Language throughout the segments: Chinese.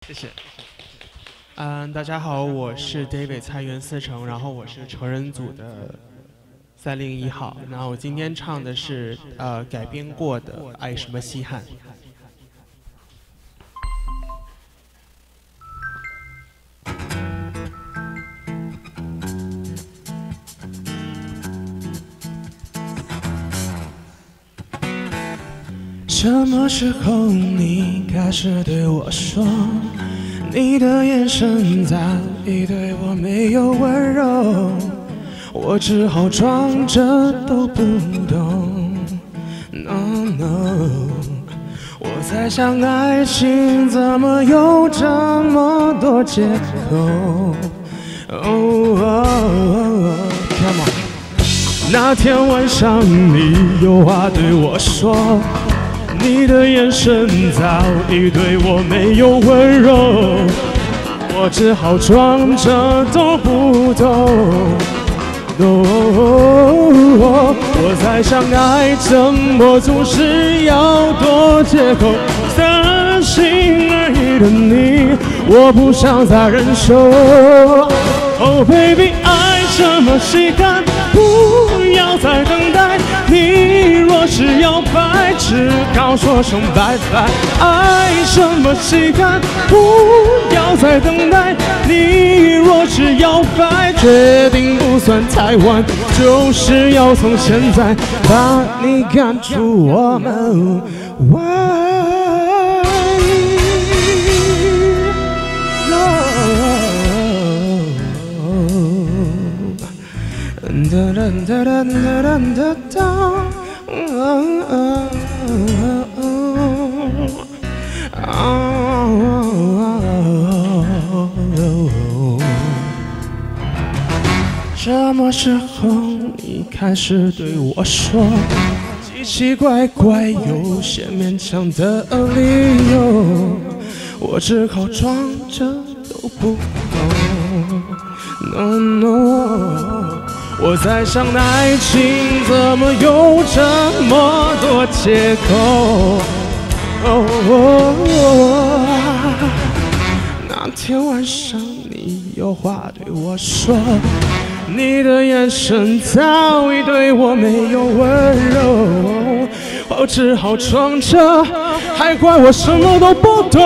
谢谢。大家好，我是 David 蔡元思成，然后我是成人组的301号。然后我今天唱的是改编过的《爱什么稀罕》。什么时候你开始对我说，你的眼神早已对我没有温柔，我只好装着都不懂。No no， 我在想爱情怎么有这么多借口。Come on， 那天晚上你有话对我说。你的眼神早已对我没有温柔，我只好装着都不懂。我在想爱怎么总是要多借口，三心二意的你，我不想再忍受。Oh baby， 爱什么稀罕，不要再等待。你若是要白，只好说声拜拜。爱什么稀罕，不要再等待。你若是要白，决定不算太晚，就是要从现在把你赶出我们。什么时候你开始对我说奇奇怪怪有些勉强的理由，我只好装着都不懂。No no， 我在想爱情怎么有这么多借口。那天晚上你有话对我说，你的眼神早已对我没有温柔，我只好装着，还怪我什么都不懂。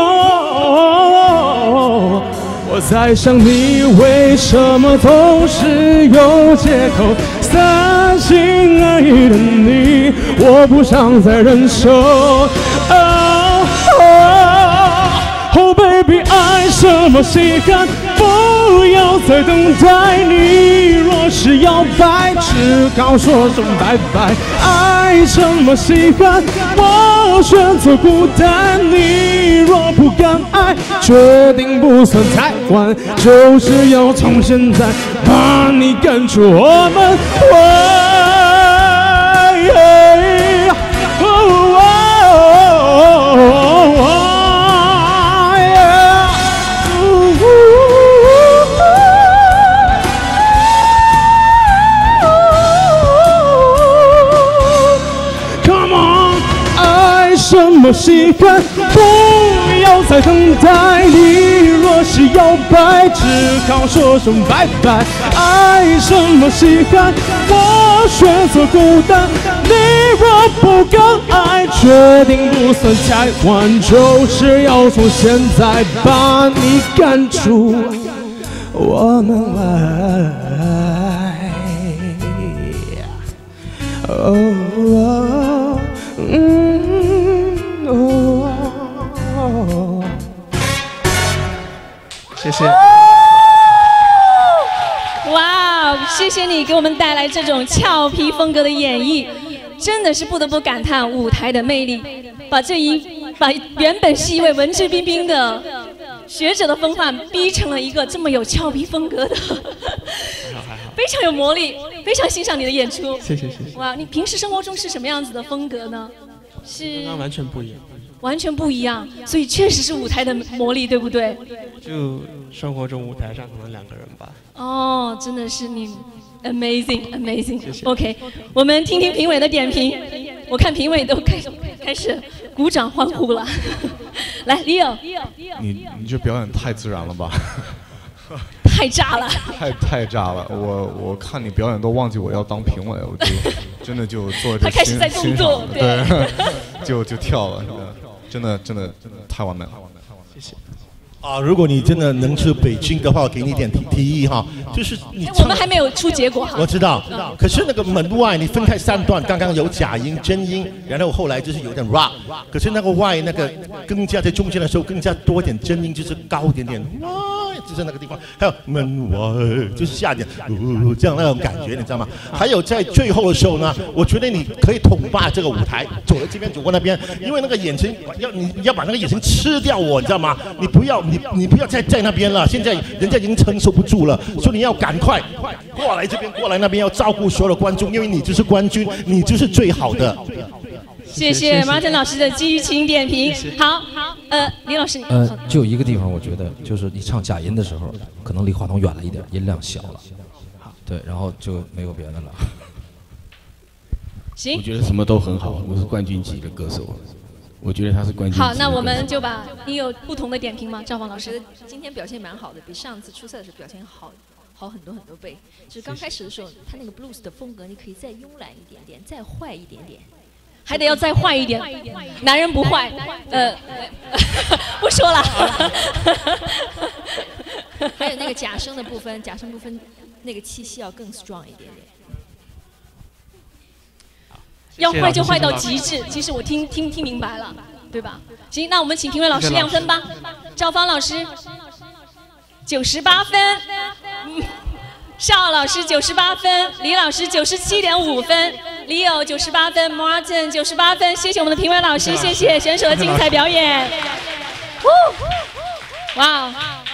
我在想你为什么总是有借口，三心二意的你，我不想再忍受。Oh baby， 爱什么稀罕，不要再等待。你若是要白，只好说声拜拜。爱什么稀罕，我选择孤单。你若不敢爱，决定不算太晚，就是要从现在把你赶出我们。什么稀罕，不要再等待。你若是要白，只好说声拜拜。爱什么稀罕，我选择孤单。你若不敢爱，决定不算太晚，就是要从现在把你赶出我们外。谢谢。 哇，谢谢你给我们带来这种俏皮风格的演绎，真的是不得不感叹舞台的魅力，把原本是一位文质彬彬的学者的风范，逼成了一个这么有俏皮风格的，非常有魔力，非常欣赏你的演出。 谢谢谢谢。 哇，你平时生活中是什么样子的风格呢？是刚刚完全不一样。 完全不一样，所以确实是舞台的魔力，对不对？ 就生活中舞台上可能2个人吧。 哦，真的是你 ，amazing。 谢谢。 OK， 我们听听评委的点评。我看评委都开始鼓掌欢呼了。来 ，Leo， 你这表演太自然了吧？ 太炸了！ 太炸了！我看你表演都忘记我要当评委，我就真的就做这他开始在动作， 对，就跳了，真的太完美了，谢谢。 啊，如果你真的能去北京的话，我给你一点提议哈，就是你我们还没有出结果哈。 我知道，可是那个门外你分开3段，刚刚有假音、真音，然后后来就是有点 rap， 可是那个外那个更加在中间的时候更加多一点真音，就是高一点点，就是那个地方，还有门外就是下点，这样那种感觉，你知道吗？还有在最后的时候呢，我觉得你可以统霸这个舞台，走到这边走过那边，因为那个眼神你要把那个眼神吃掉我，你知道吗？你不要再在那边了，现在人家已经承受不住了，所以你要赶快过来这边，过来那边，要照顾所有的观众，因为你就是冠军，你就是最好的。 谢谢 Martin 老师的激情点评。好，李老师， 就一个地方，我觉得就是你唱假音的时候，可能离话筒远了一点，音量小了。对，然后就没有别的了。 行， 我觉得什么都很好，我是冠军级的歌手。我觉得他是冠军。 好，那我们就把你有不同的点评吗？赵芳老师， 今天表现蛮好的，比上次初赛的时候表现好很多倍。就是刚开始的时候，他那个 blues 的风格，你可以再慵懒一点点，再坏一点点， 还得要再坏一点。男人不坏，不说了。 还有那个假声的部分，那个气息要更 strong 一点点。 要坏就坏到极致，其实我听明白了，对吧？行，那我们请评委老师亮分吧。赵芳老师98分，邵老师98分，李老师97.5分，Leo 98分 ，Martin 98分。谢谢我们的评委老师，谢谢选手的精彩表演。哇！